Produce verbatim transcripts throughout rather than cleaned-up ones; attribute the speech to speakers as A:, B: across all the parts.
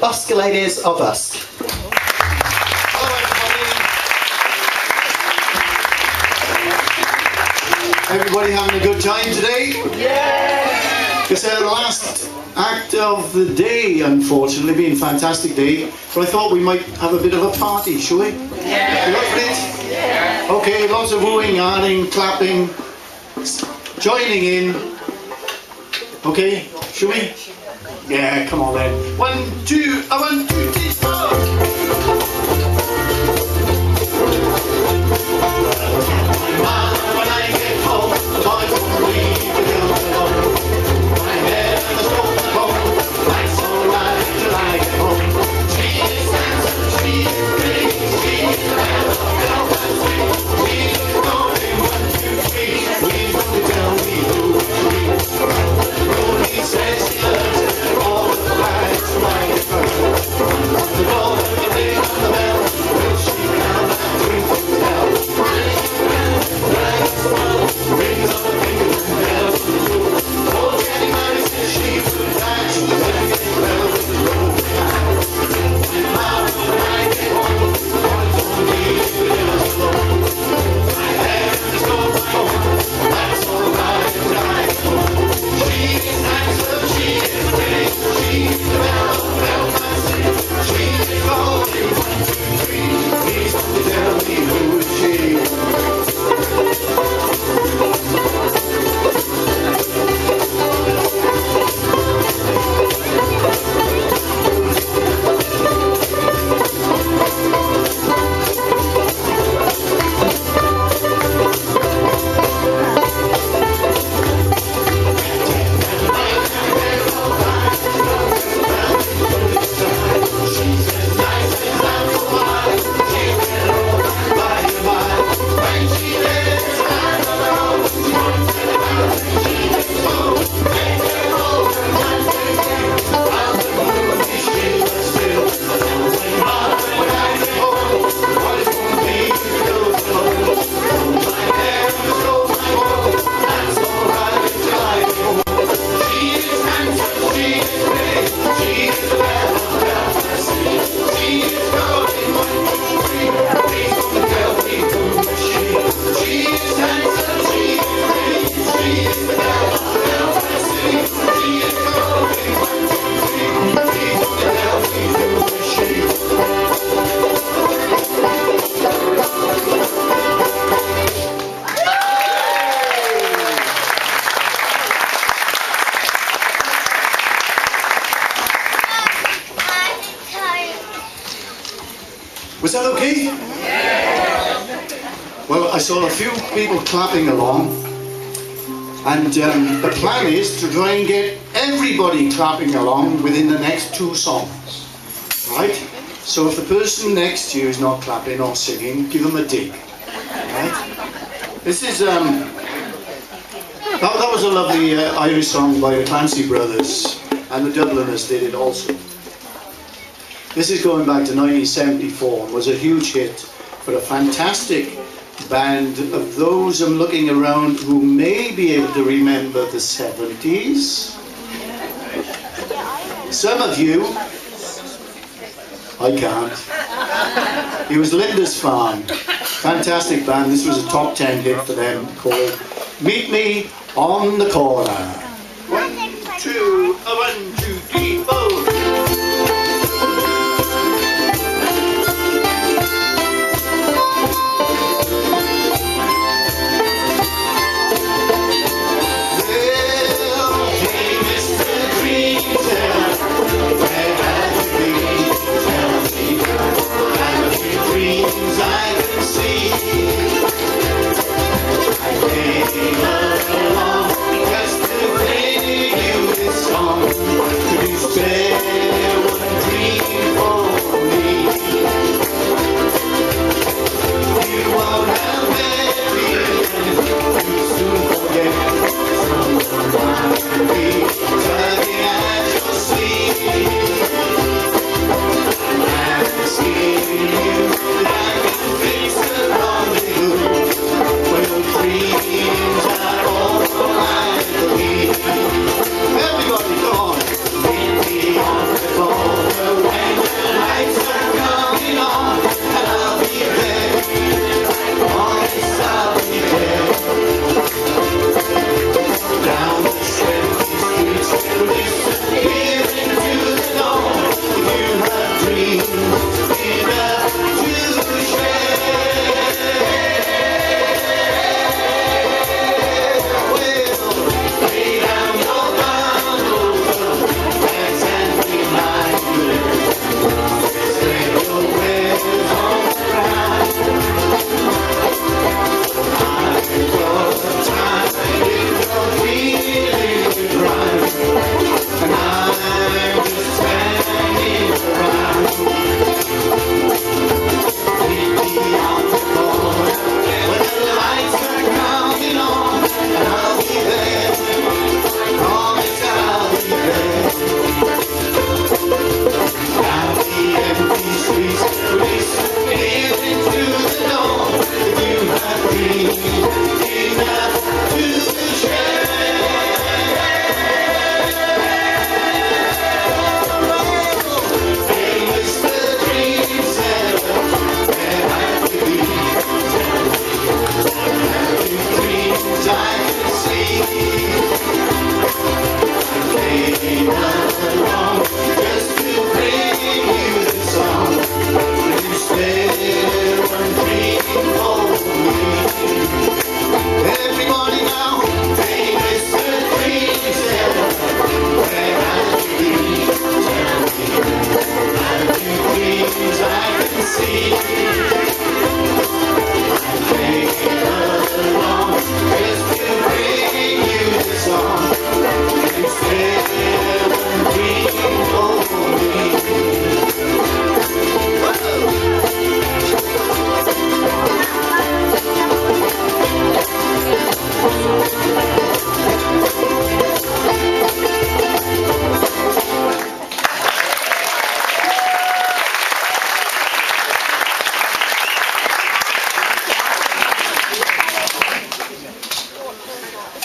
A: Usk Ladies of Usk.
B: Everybody having a good time today?
C: Yeah!
B: It's our last act of the day, unfortunately, being a fantastic day. But I thought we might have a bit of a party, shall we?
C: Yeah!
B: You up for it?
C: Yeah!
B: Okay, lots of wooing, ahhing, clapping, joining in. Okay, shall we? Yeah, come on then. One, two, uh, one, two, three, four. Was that okay? Yeah. Well, I saw a few people clapping along, and um, the plan is to try and get everybody clapping along within the next two songs, right? So if the person next to you is not clapping or singing, give them a dig, right? This is, um, that, that was a lovely uh, Irish song by the Clancy Brothers, and the Dubliners did it also. This is going back to nineteen seventy-four and was a huge hit for a fantastic band of those I'm looking around who may be able to remember the seventies. Some of you, I can't. It was Linda's Farm. Fantastic band. This was a top ten hit for them called Meet Me on the Corner. One, two, uh, one, two, three, four. Stay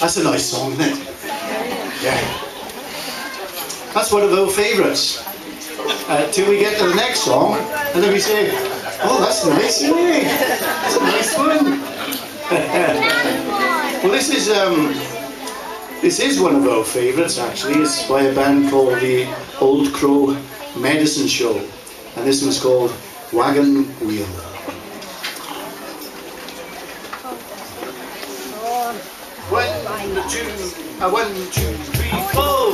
B: That's a nice song, isn't it? Yeah. That's one of our favourites. Uh, till we get to the next song, and then we say, oh, that's nice, isn't it? That's a nice one. Well, this is um, this is one of our favourites actually. It's by a band called the Old Crow Medicine Show, and this one's called Wagon Wheel. One, two, uh, one, two, three, four.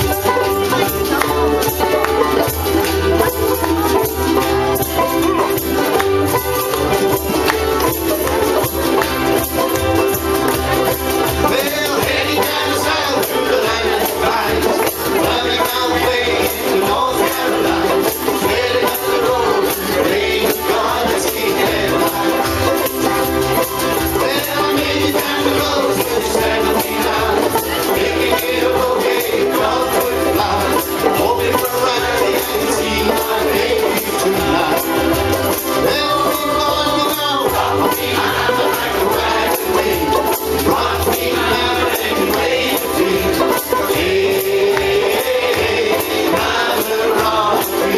B: Well, heading down south through the land of pines, running all the way to North Carolina, sailing up the road, praying to God to see headlines. Well, I made it down the road to seventeen hours, making it a bouquet, twelve foot flowers, hoping for a ride and see my baby tonight. Well, big boy, you know, rock me out like a wagon wheel, rock me out and wave the feet. Hey, hey, hey, mother, rock me.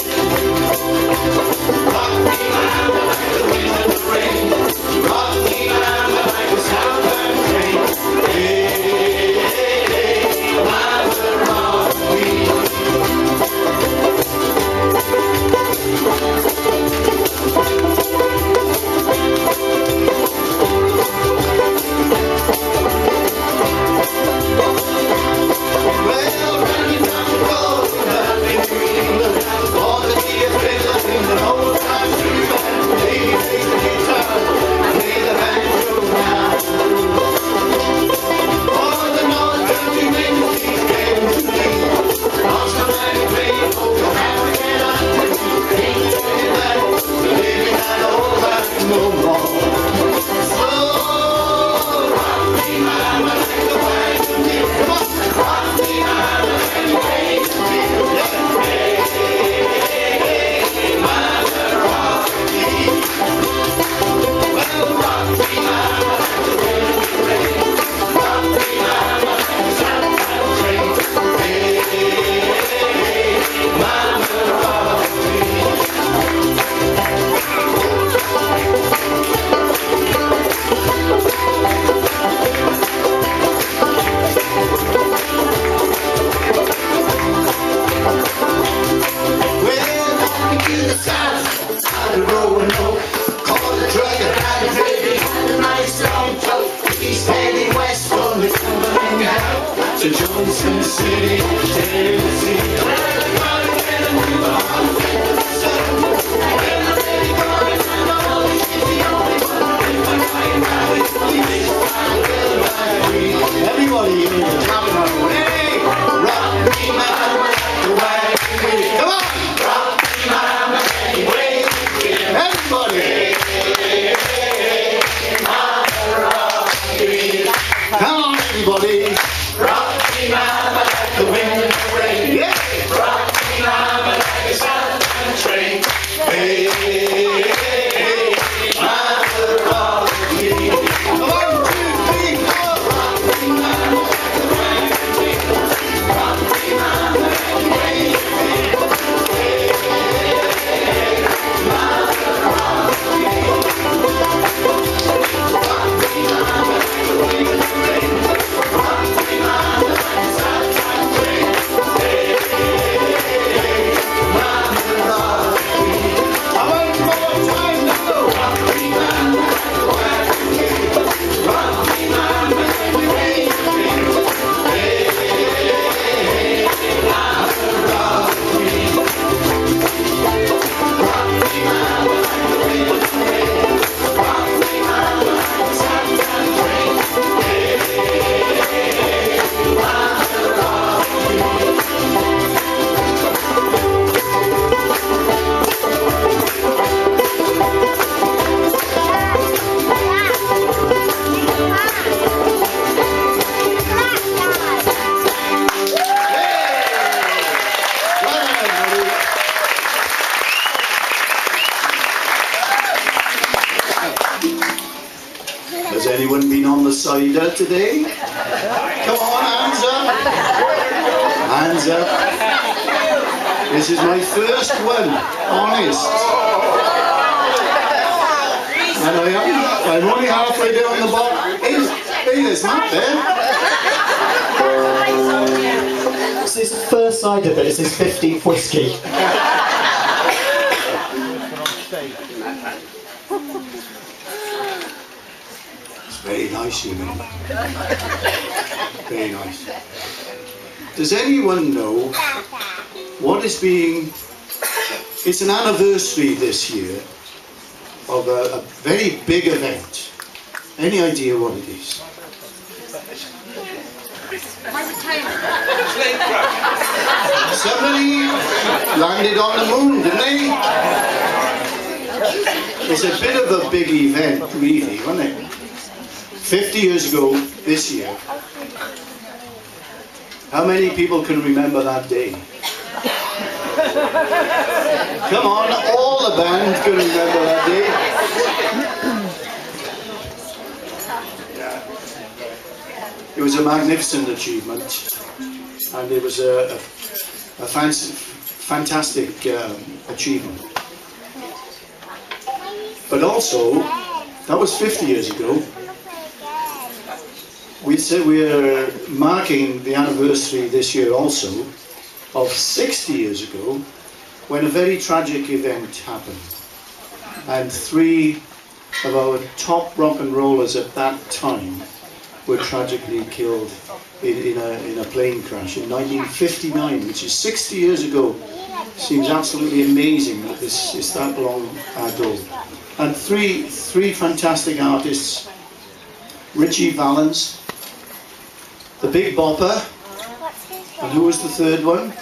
B: Rock me out like the wind and the rain, rock me out like a southern train. Hey, hey, hey, mother, rock me. Well, running down the road, nothing to England, all the dear fiddlers in the old time true band, lady plays the guitar, play the banjo now. All the north country winds keep getting to me, lost the mighty train, folks will have to get on to me, ain't turning back, living that old life no more. So, rock me, mama, like the wagon wheel, come on, rock me, mama, and wave the wheel, yeah. Hey, hey, hey, mama, rock me. Well, rock me, mama, like the wind and the rain, rock me, mama, like the southbound train. Hey, hey, hey, mama, rock me. Well, walking to the south, out of Roanoke, called the trucker, had a baby, had a nice long tote. He's heading west from the Cumberland Gap to Johnson City, Tennessee. Well, they're gonna get a new home, so well, they're gonna find all these is the only one. If I find out it's police, I will buy me. Everybody in the top of the hey, rock me, mama, like the wagon wheel. Come on, rock me, mama, and wave the wheel. Everybody, hey, hey, hey, mama, rock me. Come on, everybody, rock me, mama, like the wind and the rain. Yeah. Anyone been on the cider today? Come on, hands up. Hands up. This is my first one, honest. And I am, I'm only halfway down the bottom. Hey, hey, there's Matt there.
A: It's his first cider, but it's his fifteenth whiskey.
B: Very nice, you know. Very nice. Does anyone know what is being... It's an anniversary this year of a, a very big event. Any idea what it is? Somebody landed on the moon, didn't they? It's a bit of a big event, really, wasn't it? fifty years ago, this year, how many people can remember that day? Come on, all the band can remember that day. It was a magnificent achievement, and it was a, a, a fancy, fantastic um, achievement. But also, that was fifty years ago. We said we're marking the anniversary this year also of sixty years ago, when a very tragic event happened, and three of our top rock and rollers at that time were tragically killed in, in, a, in a plane crash in nineteen fifty-nine, which is sixty years ago. Seems absolutely amazing that this is that long ago. And three, three fantastic artists: Ritchie Valens, the Big Bopper, and who was the third one?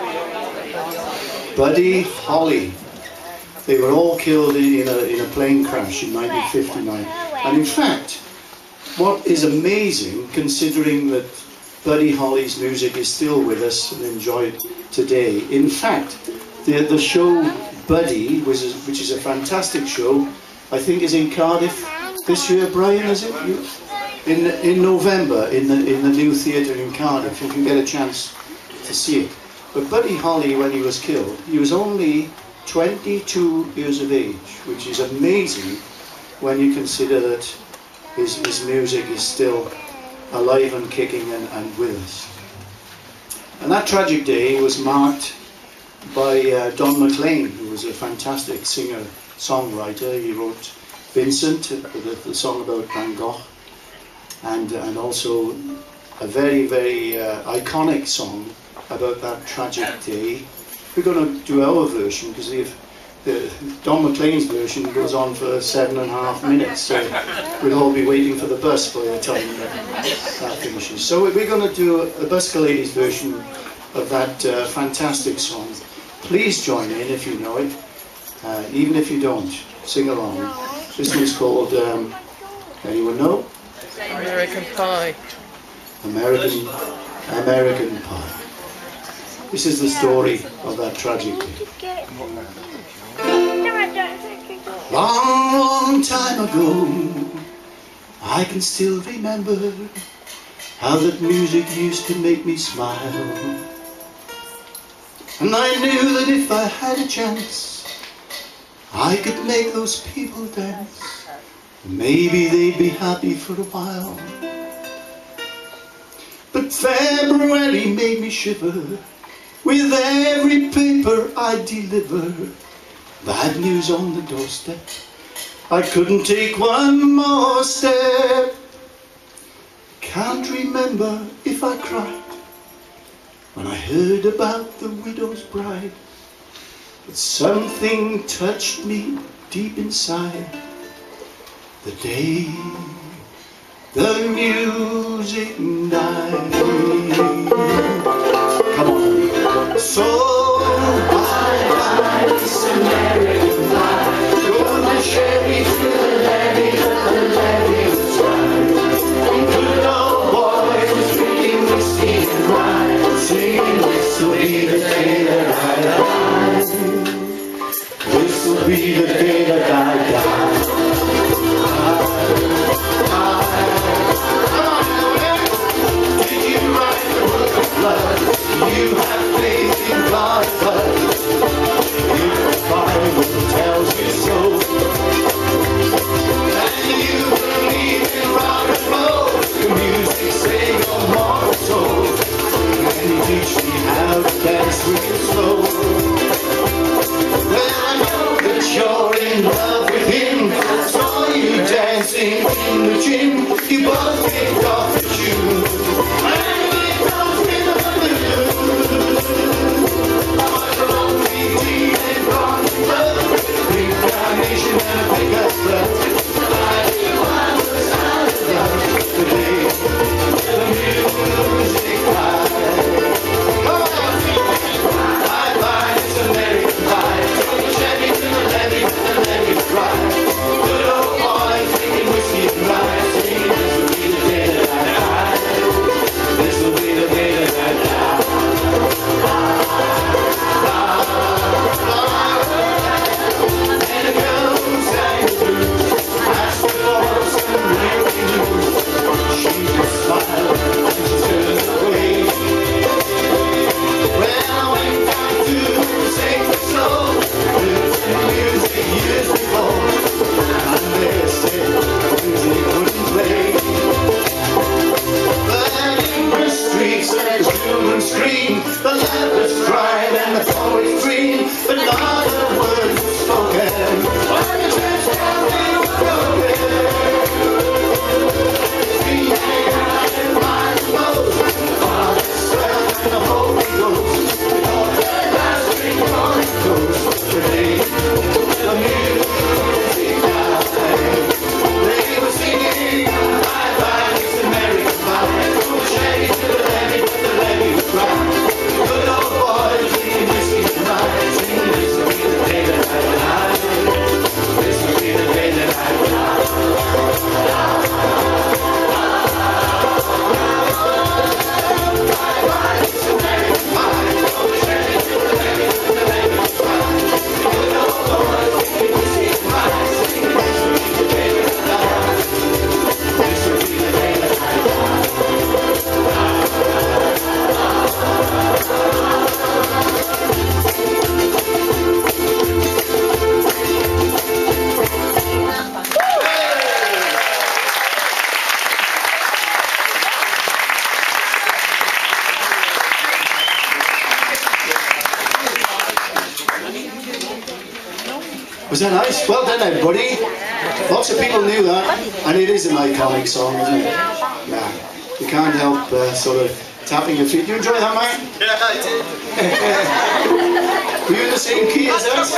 B: Buddy Holly. They were all killed in a, in a plane crash in nineteen fifty-nine. And in fact, what is amazing, considering that Buddy Holly's music is still with us and enjoyed today, in fact, the, the show Buddy, which is, which is a fantastic show, I think is in Cardiff this year. Brian, is it? You, in, in November, in the, in the new theatre in Cardiff, if you get a chance to see it. But Buddy Holly, when he was killed, he was only twenty-two years of age, which is amazing when you consider that his, his music is still alive and kicking and, and with us. And that tragic day was marked by uh, Don McLean, who was a fantastic singer-songwriter. He wrote Vincent, the, the song about Van Gogh, and, and also a very, very uh, iconic song about that tragic day. We're going to do our version, because the, the Don McLean's version goes on for seven and a half minutes, so we'll all be waiting for the bus by the time that, that finishes. So we're going to do the Buscaladies version of that uh, fantastic song. Please join in if you know it, uh, even if you don't, sing along. This one's called, um, anyone know?
D: American Pie.
B: American, American Pie. This is the story of that tragic day. Long, long time ago, I can still remember how that music used to make me smile. And I knew that if I had a chance, I could make those people dance. Maybe they'd be happy for a while. But February made me shiver with every paper I deliver. Bad news on the doorstep, I couldn't take one more step. Can't remember if I cried when I heard about the widow's bride, but something touched me deep inside the day the music died. Come on. So bye-bye, this American pie. Gonna Chevy through the levee, the levee was right. And good old boys drinking whiskey and rye, singing this will be the day that I die. This will be the day that I die. I, I, Was that nice? Well done, everybody. Lots of people knew that, and it is an iconic song, isn't it? Yeah. You can't help uh, sort of tapping your feet. Did you enjoy that, Mike?
C: Yeah, I did.
B: Were you in the same key as us?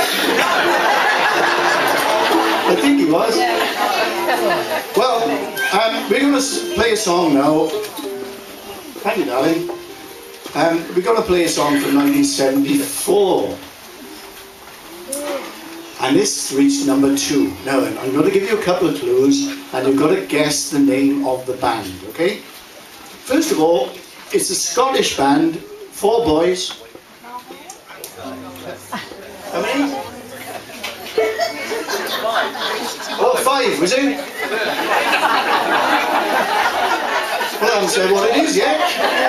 B: I think he was. Well, um, we're going to play a song now. Thank you, darling. Um, we're going to play a song from nineteen seventy-four. And this reached number two. Now then, I'm going to give you a couple of clues, and you've got to guess the name of the band, okay? First of all, it's a Scottish band, four boys. How many? Oh, five, was it? Well, I haven't said what it is yet.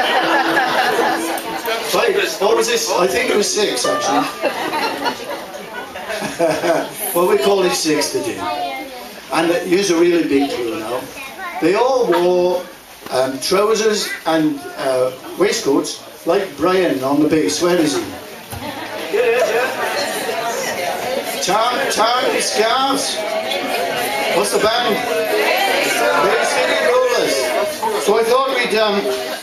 B: Five. What was this? I think it was six, actually. Well, we call it six today. And here's a really big clue now. They all wore um, trousers and uh, waistcoats like Brian on the bass. Where is he? Tar Tar Scarves. What's the band? Bay City Rollers. So I thought we'd um,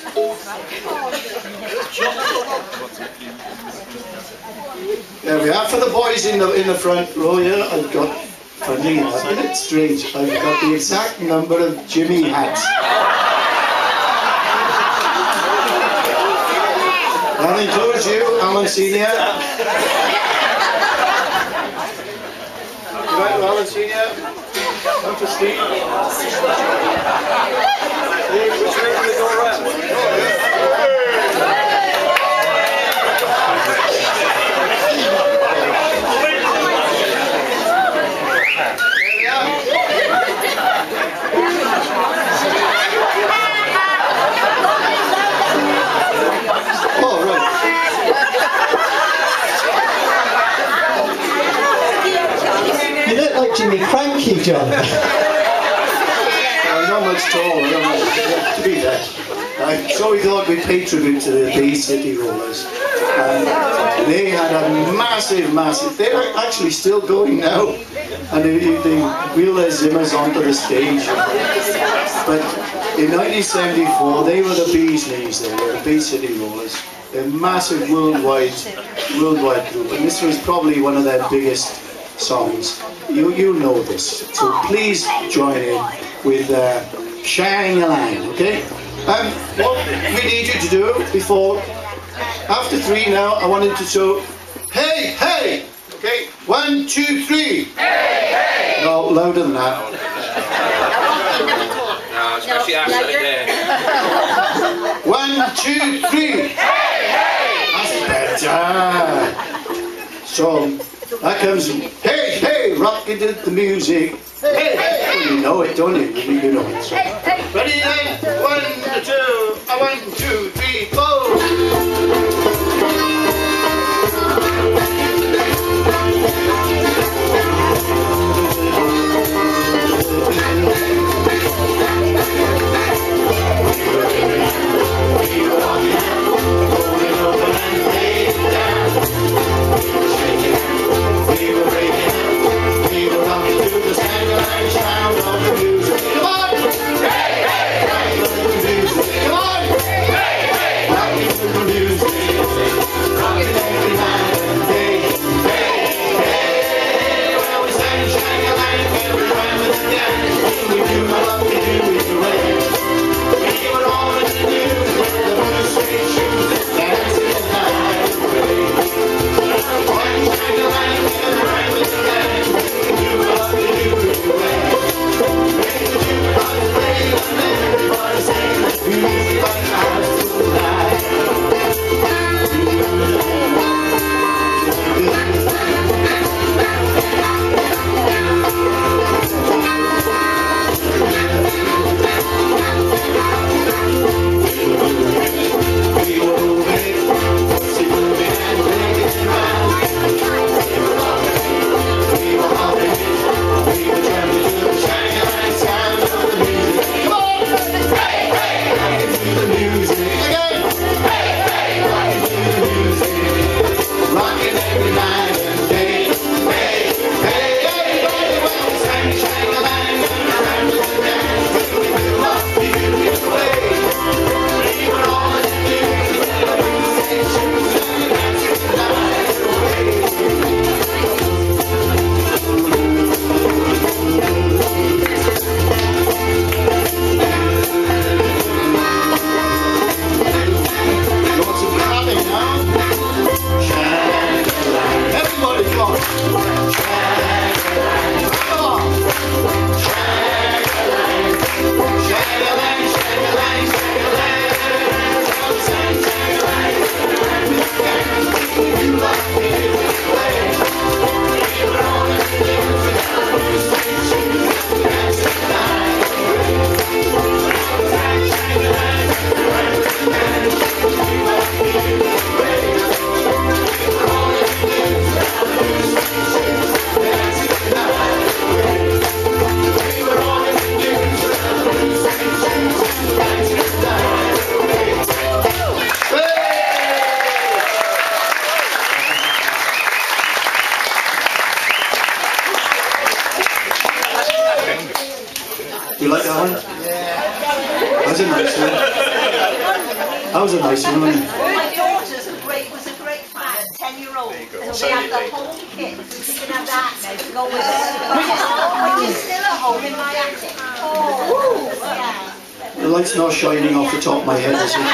B: there we are. For the boys in the in the front row here, I've got, funny enough, isn't it strange? I've got the exact number of Jimmy hats. That includes you, Alan Senior. Right, Alan Senior. Come to Steve. Steve, which way do we go around?
A: You look like Jimmy Cranky, John.
B: I'm not much taller, I'm not, to be fair. Uh, so we thought we'd pay tribute to the Bay City Rollers. Um, they had a massive, massive, they're actually still going now. And they, they wheel their Zimmers onto the stage. But in nineteen seventy-four, they were the bee's knees, they were the Bay City Rollers. They're a massive worldwide, worldwide group. And this was probably one of their biggest songs. You you know this, so please join in with uh, Shang-a-Lang, okay? Um, what we need you to do before, after three now, I want you to show, hey, hey, okay? One, two, three. Hey, hey. No, louder than that.
C: No, especially after there.
B: One, two, three. Hey, hey. That's better. So. That comes, hey, hey, rock into the music. Hey, hey, well, you know it, don't you? You, you know it. So. Ready then? One, two, one, two, three, four. We were breaking up, we were rocking to the sound of the music. Come on! Hey, hey, hey! Come on! Hey, hey, hey! on. Come on. Shang-a-lang, shang-a-lang, shang-a-lang, you like me this way. You're on the news, that's the night. You like that one? Yeah. That was a nice one. That was a nice one, wasn't it?
E: My daughter's a great, was a great fan, ten-year-old. So they have the whole kit. So you can have that now to go with it. Which is still at home in my attic. Oh, yeah.
B: The light's not shining off the top of my head, is it?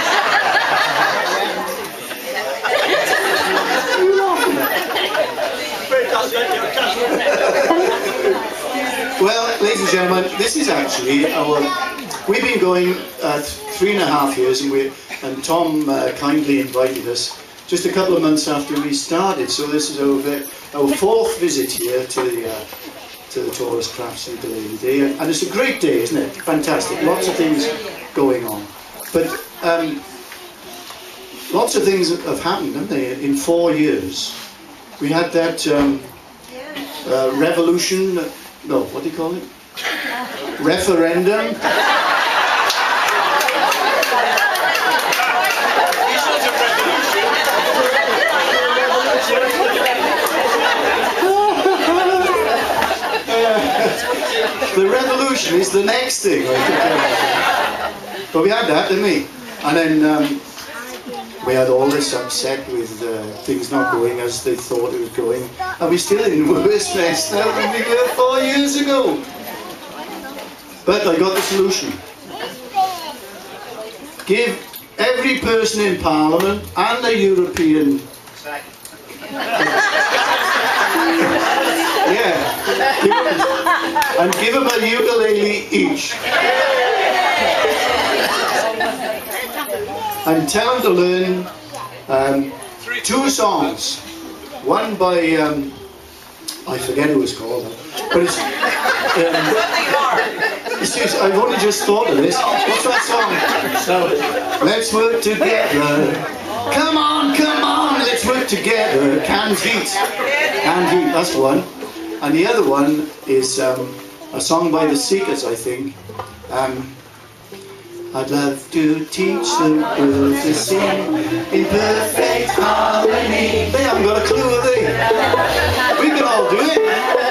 B: Well, ladies and gentlemen, this is actually our. We've been going uh, three and a half years, and we and Tom uh, kindly invited us just a couple of months after we started. So this is our our fourth visit here to the uh, to the Taurus Crafts Ukulele Day, and it's a great day, isn't it? Fantastic, lots of things going on, but um, lots of things have happened, haven't they? In four years, we had that um, uh, revolution. No, what do you call it? Referendum. The revolution is the next thing. But we had that, didn't we? And then um, we had all this upset with uh, things not going as they thought it was going. And we're still in worse mess now than we were four years ago. But I got the solution. Give every person in Parliament and the European... yeah. Give them, and give them a ukulele each. And tell them to learn um, two songs. One by, um, I forget who it's called, but it's, um, it's just, I've only just thought of this. What's that song? Let's work together. Come on, come on, let's work together. Canned heat. Canned heat, that's one. And the other one is um, a song by the Seekers, I think. Um, I'd love to teach the world to sing in perfect harmony. They haven't got a clue, have they? We can all do it.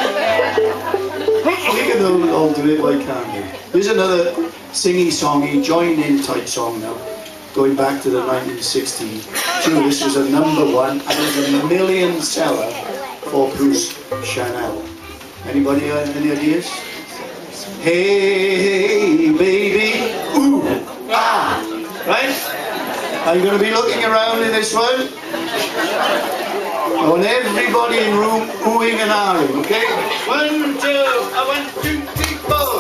B: We can all, all do it, why can't we? Here's another singy-songy, join-in type song now, going back to the nineteen sixties. This was a number one, and it was a million seller for Bruce Chanel. Anybody uh, any ideas? Hey, baby, ooh, ah, right? Are you going to be looking around in this one? I want everybody in room oohing and ahhing, okay? One, two, uh, one, two, three, four.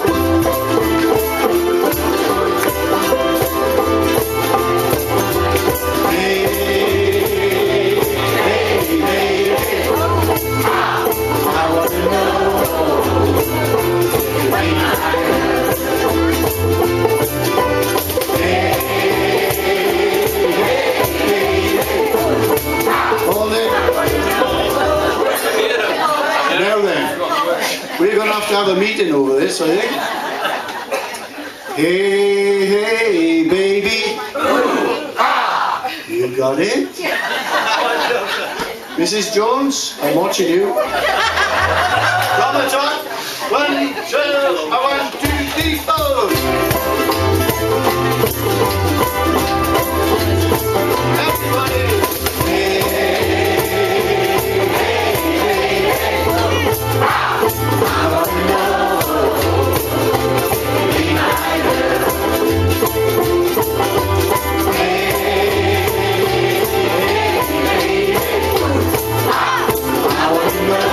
B: Hey, hey, hey, ah, I want to know. Now then, we're going to have to have a meeting over this, I think. Hey, hey, baby. You got it? Missus Jones, I'm watching you. From the top. One, two, one, two, three, four. Everybody. Hey, hey, hey, hey. I want to know. Hey, hey, hey, hey. I want to know.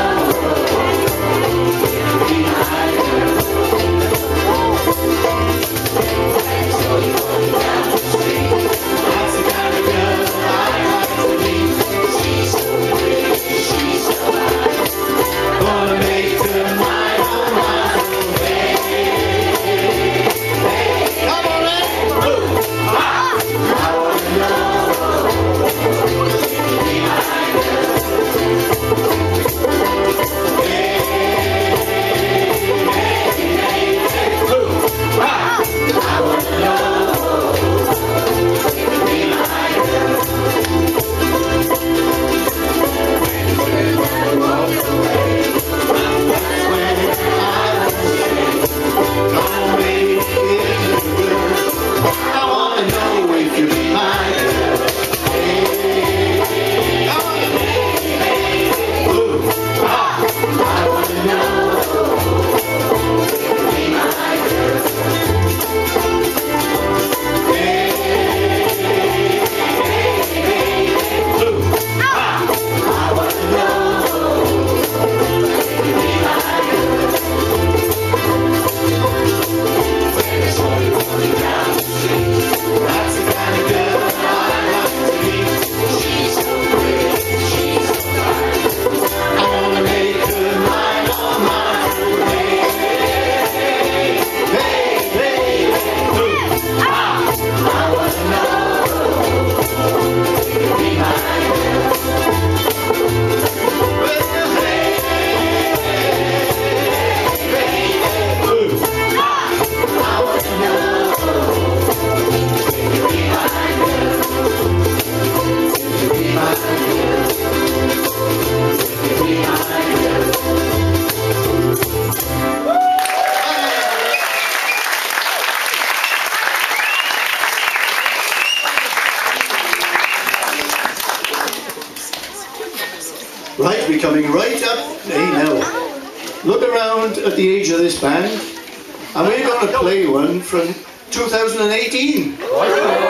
B: hey, no. Look around at the age of this band, and we're going to play one from two thousand eighteen. What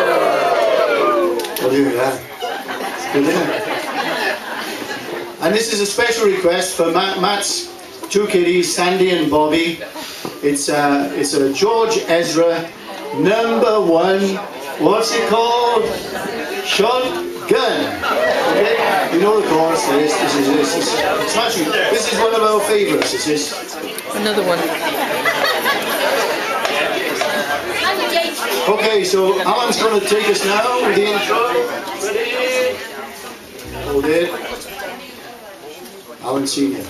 B: do you think of that? Good, isn't it? And this is a special request for Matt, Matt's two kiddies, Sandy and Bobby. It's a, it's a George Ezra number one, what's it called? Shotgun. Okay? You know the chorus, this, this is, this is, smashing. This is one of our favourites, this is.
D: Another one.
B: Okay, so Alan's going to take us now with the intro. Ready? Hold it. Alan Senior.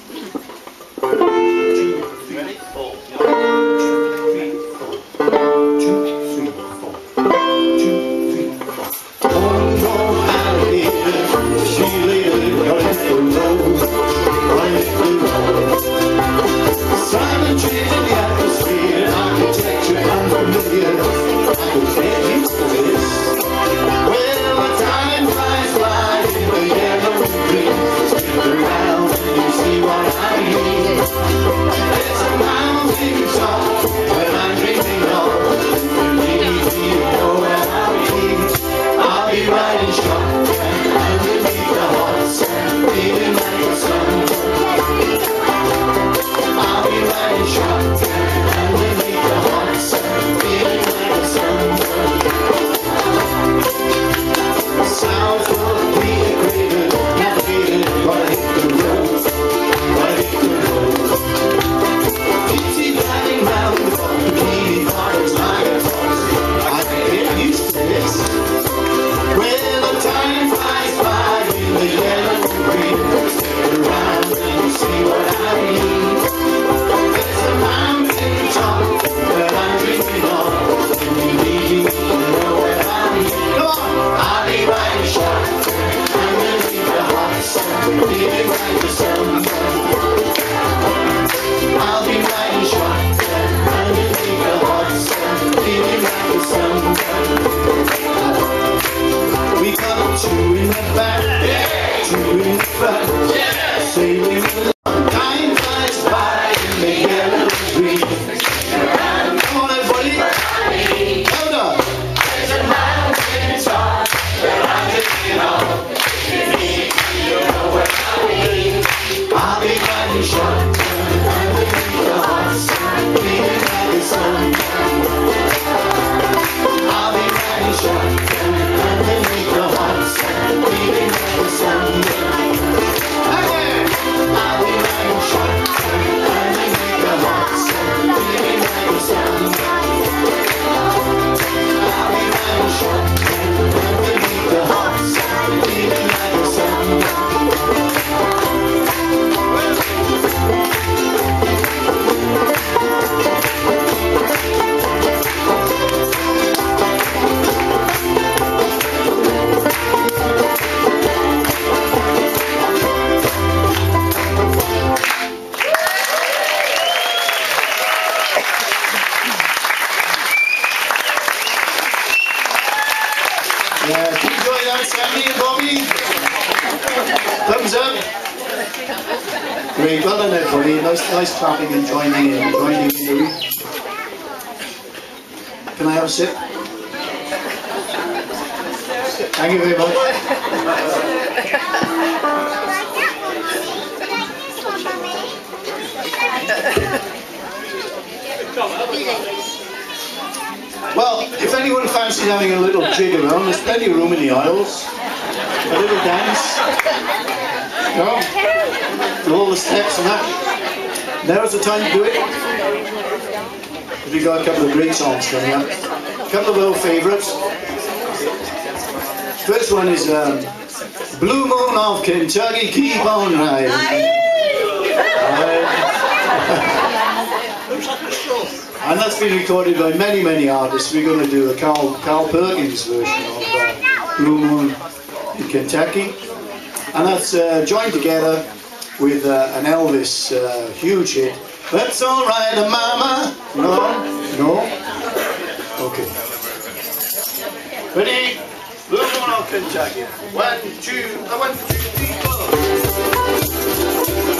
B: Ready? Four. Three, four. Two, three, four. Two, three, four. Oh no, Alan here. She laid it right the road. Right the road. Silent trees in the atmosphere. Architecture unfamiliar. I could get used to this. Well, the time flies by in the yellow and green. Stick around and you see what I mean. There's a mountain top when I'm dreaming of. If you need me, you know where I'll be. I'll be riding shotgun underneath the hot sun, feeling like the sun. I'll be riding shotgun underneath the hot sun, feeling like the sun. South of the equator, navigated right the road, right the road. Gypsy driving round the bikini bottoms, Niagara Falls. I can get used to this. Well, the time flies by in the yellow and green. Stick around and you see what I mean. There's a mountain top that I'm dreaming of. When you need me, you know where I'll be. Come on! I'll be riding shotgun underneath the hot sun, feeling like the sun. I'll be riding shotgun underneath the hot sun, feeling like the sun. We got two in the back, yeah. Two in the front, yeah. Sailing along. Time flies by in the yellow and green. Come on, everybody. Hold on. There's a mountain top that I'm thinking of. If you need me, you know where I'll be. I'll be riding shotgun underneath the hot sun, feeling like the sun. I'll be riding shotgun underneath the hot sun, feeling like the sun. Again! I'll be riding shotgun underneath the hot sun, feeling like the sun. I'll be riding shotgun underneath the hot sun, feeling like the sun. Yeah, keep enjoying that, Sandy and Bobby. Thumbs up. Great, well done everybody. Nice, nice clapping and joining in, joining in. Can I have a sip? Thank you very much. Well, if anyone fancies having a little jig around, there's plenty of room in the aisles. A little dance. No? With all the steps and that. Now's the time to do it. We've got a couple of great songs coming up. A couple of old favourites. First one is um, Blue Moon of Kentucky, Keep On Riding. And that's been recorded by many, many artists. We're going to do a Carl, Carl Perkins version of uh, Blue Moon in Kentucky. And that's uh, joined together with uh, an Elvis uh, huge hit. That's all right, mama. No? No? Okay. Ready? Blue Moon of Kentucky. One, two, one, two, three, four.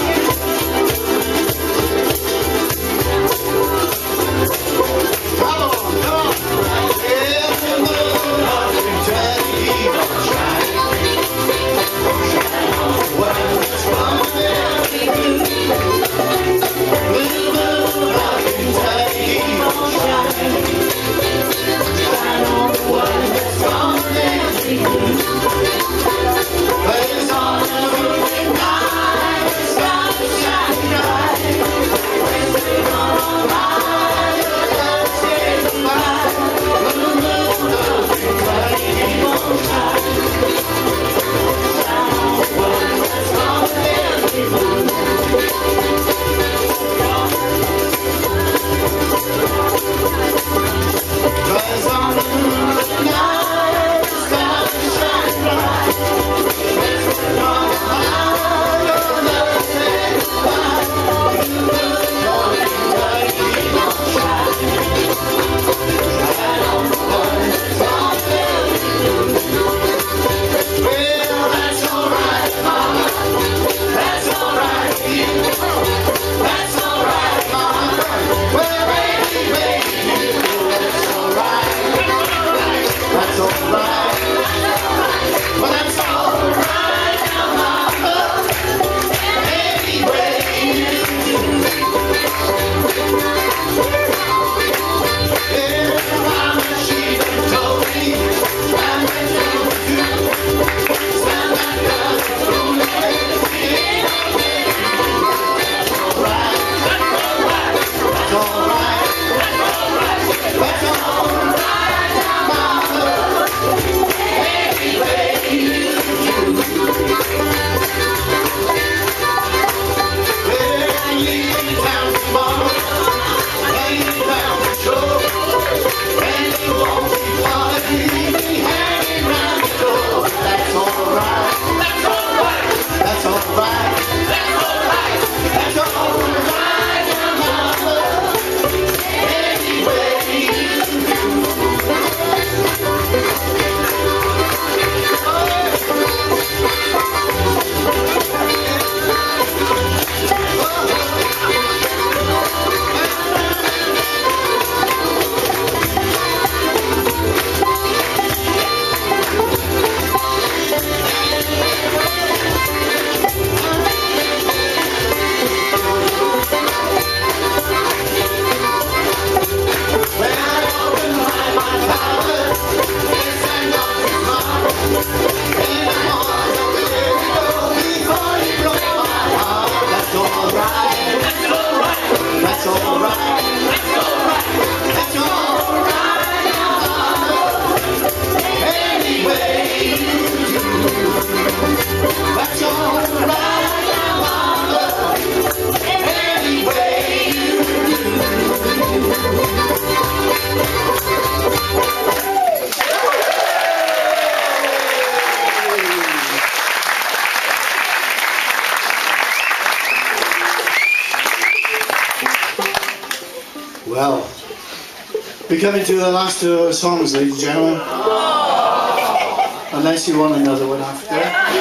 B: Well, we're coming to the last of our songs, ladies and gentlemen. Unless you want another one after.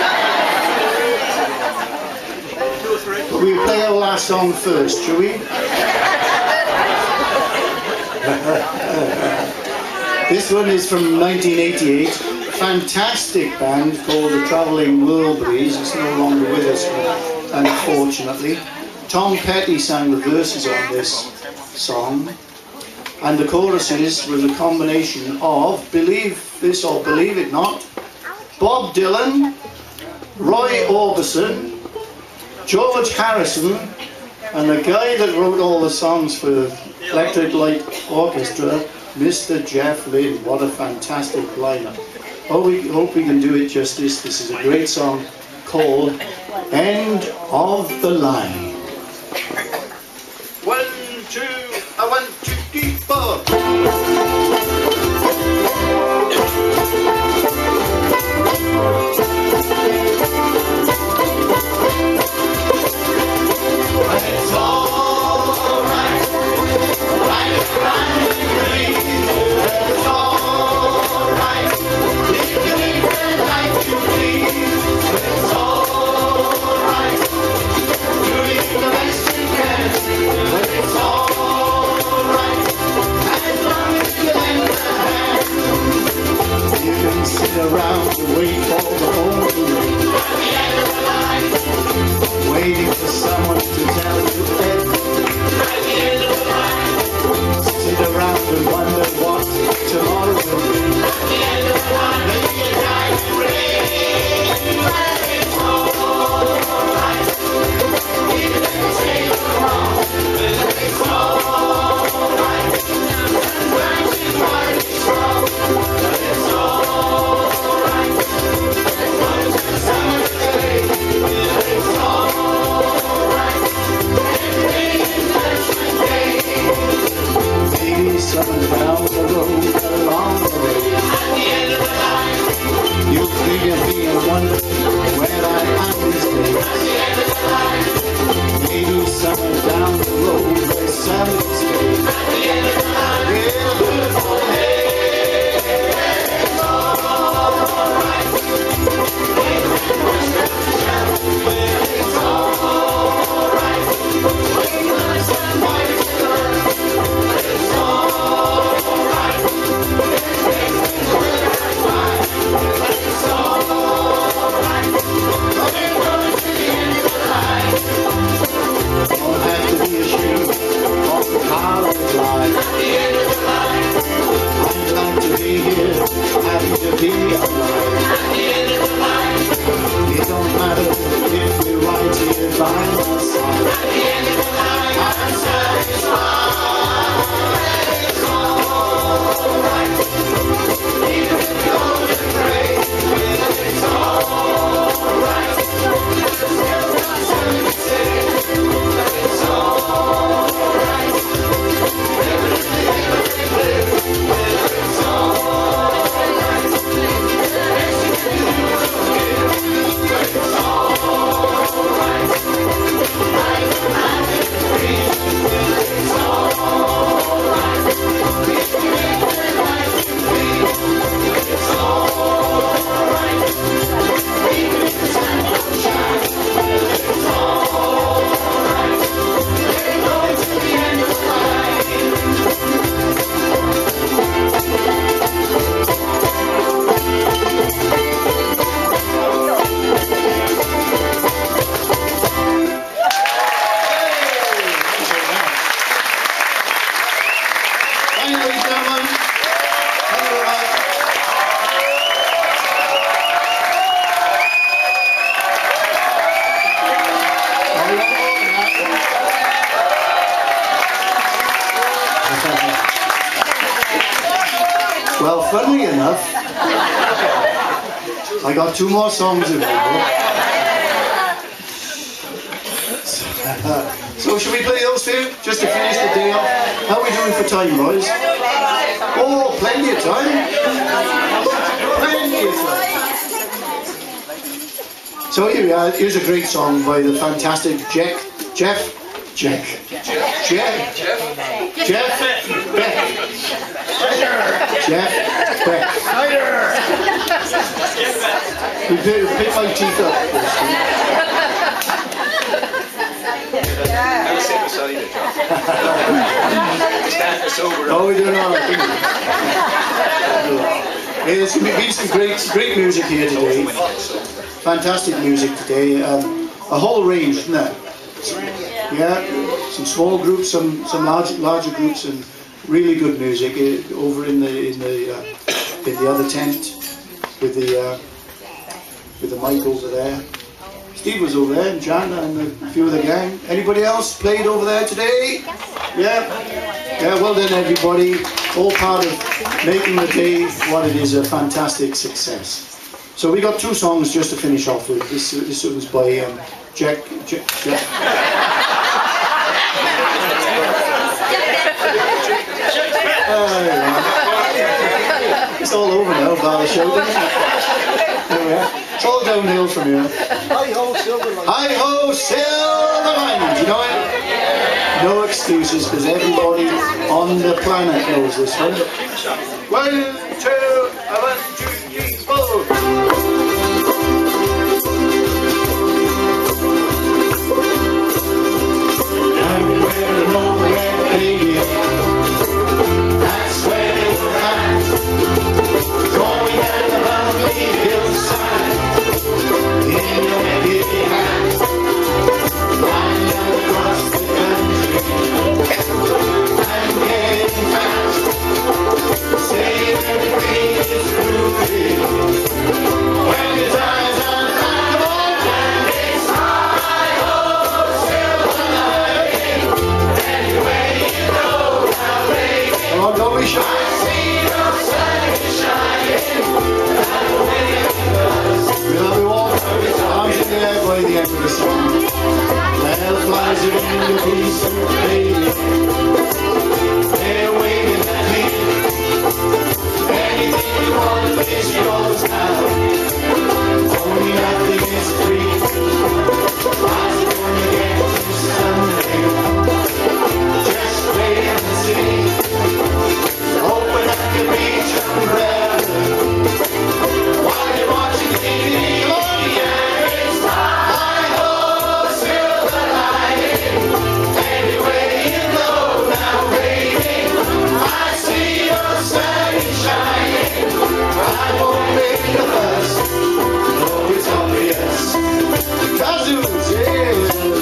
B: But we'll play our last song first, shall we? This one is from nineteen eighty-eight. Fantastic band called the Travelling Wilburys. It's no longer with us, unfortunately. Tom Petty sang the verses on this song, and the choruses was a combination of, believe this or believe it not, Bob Dylan, Roy Orbison, George Harrison, and the guy that wrote all the songs for Electric Light Orchestra, Mister Jeff Lynne. What a fantastic lineup. Oh, we hope we can do it justice. This is a great song called End of the Line. One, two, uh, one, two, three, four. It's all right, right, right, it's all right, living the life you lead. It's all right, doing the best you can. It's all right, as long as you lend a hand. You can sit around and wait for the phone to ring. At the end of the line, waiting for someone to tell you everything. At the end of the line, sit around and wonder what tomorrow will bring. At the end of the line, maybe you die to rain. But it's all right, even if you say you're wrong. It's all right, sometimes you gotta be strong. But it's all right, as long as the summer's away. It's all right, everything is Judgment Day. Maybe someone down the road, along the way. At the end of the line, you'll think of me and wonder where I am these days. At the end of the line, maybe someone down the road where some stay. At the end of the line, we'll do it for hey. It's all right. It's all right. We must have fight to learn. It's all right. It's all right. We're going to the end of the line. Don't have to be ashamed of the power of life. At the end of the line, I'm glad to be here, happy to be alive. At the end of the line, it don't matter if we're right here by my side. At the end of the line, I'm satisfied. It's all right, even if you don't pray. It's all right, there's still not something to say. It's all right, everything it's all right, the best you can do is forgive. It's all right, like a magic tree. It's all right, if you make the life you lead. It's all right, even if the sun don't shine. It's all right, we're going to the end of the line. Well, funnily enough, I got two more songs available. So, uh, so should we play those two, just to finish the day off? How are we doing for time, boys? Oh, plenty of time. Plenty of time. So here we are. Here's a great song by the fantastic Jeff, Jeff Jack. Jeff. Jeff. Jeff. Beck. Jeff. Beck. We pick, pick my teeth up.
C: Have a sip of cider, John. Stand sober.
B: Oh, we're doing all right. Yeah, there's been some great, great music here today. Fantastic music today. Um, a whole range, isn't there? Yeah, some small groups, some some large, larger groups, and really good music uh, over in the in the uh, in the other tent with the uh, with the mic over there. Steve was over there, and Jan and a few of the gang. Anybody else played over there today? Yeah, yeah. Well done, everybody. All part of making the day what it is, a fantastic success. So we got two songs just to finish off with. This this was by um, Jack. Jack, Jack. Oh, it's all over now, bar the show, isn't it? There we are. It's all downhill from here. Hi-ho, Silver Linings. Hi-ho, Silver Linings. You know it? No excuses, because everybody on the planet knows this one. One, two, one, two, three, four. I'm wearing no red baby. That's where they were at. Going down the lovely hillside in your big hat. Flying down across the country. I'm getting fast. Saying everything is groovy. When the time's on fire, come on, and it's high-ho, silver lining. Anyway you go, now baby. Come on, don't be shy. I see your sun shining. And the wind blows. We'll have you all arms in the air by the end of the song. Well, flies are in the peace of baby. They're waving at me. Anything you want is yours now. Only nothing is free. Why's it gonna get you someday? Just wait and see. Open up your beach umbrella. While you're watching T V, oh yeah, it's high-ho, silver lining. Anyway you go now, baby, I see your sun shining. I won't make a fuss, though it's obvious. Kazoos, yeah.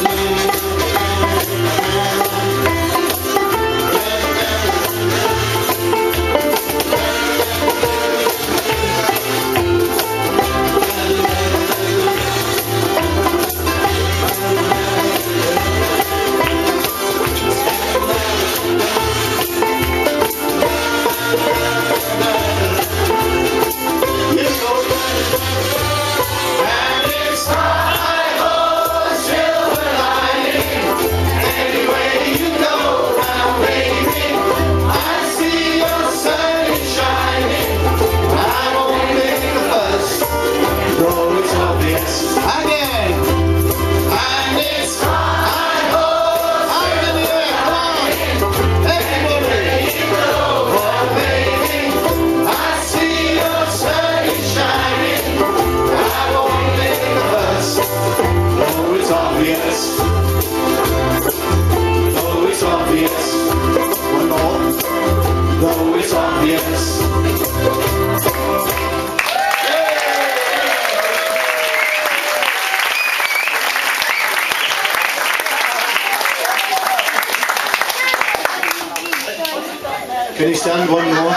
B: Can you stand one more?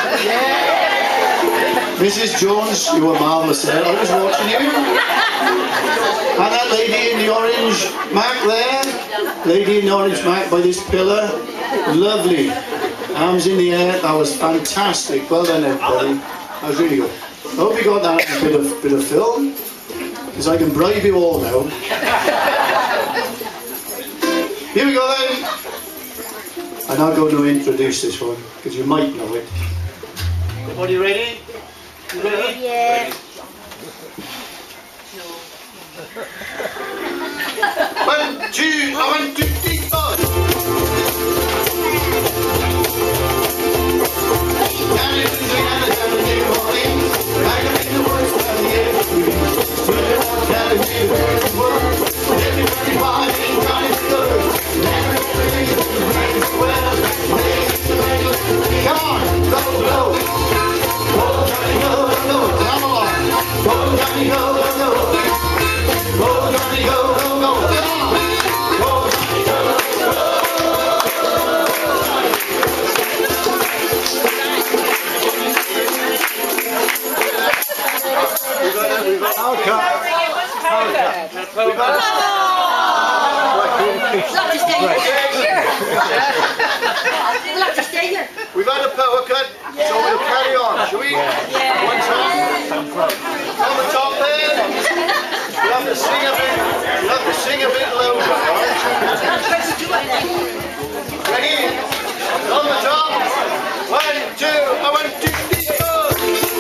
B: Missus Jones, you were marvellous there. I was watching you. And that lady in the orange Mac there. Lady in the orange Mac by this pillar. Lovely. Arms in the air. That was fantastic. Well done, everybody. That was really good. I hope you got that bit of, bit of film. Because I can bribe you all now. Here we go then. I'm not going to introduce this one, because you might know it. Everybody ready? You ready?
E: Yeah.
B: One, two, one, two, three, four.
E: Love to stay here. Sure. Love to stay here.
B: We've had a power cut, so we'll carry on, shall we? Yeah. One time. On the top there. We'll have to sing a bit. We'll have to sing a bit louder, alright? Ready? On the top. One, two, one, two, three, go!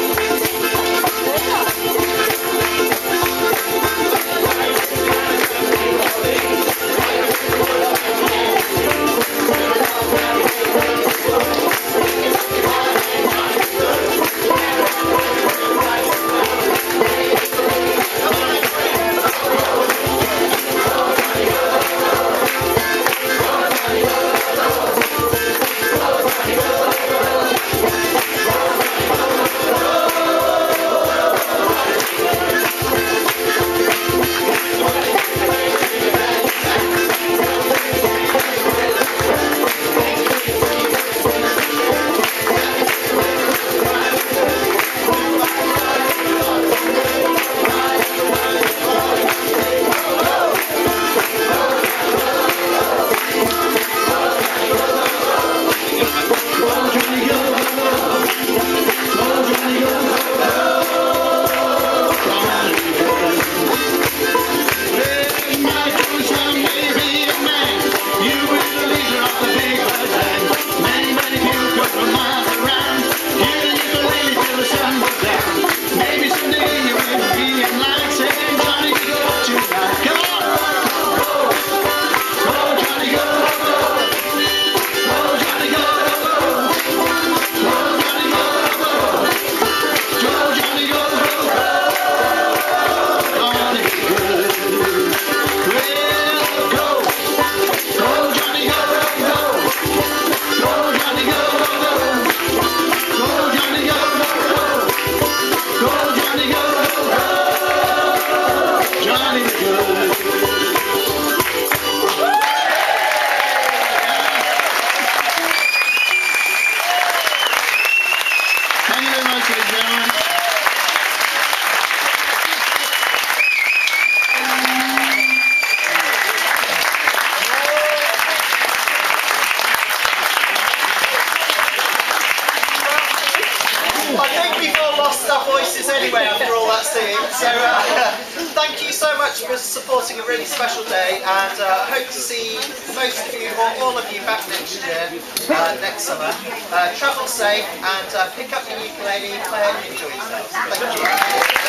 F: Anyway, after all that singing, so uh, thank you so much for supporting a really special day, and uh, hope to see most of you or all of you back next year, uh, next summer. Uh, travel safe and uh, pick up your ukulele, play and enjoy yourselves. Thank you.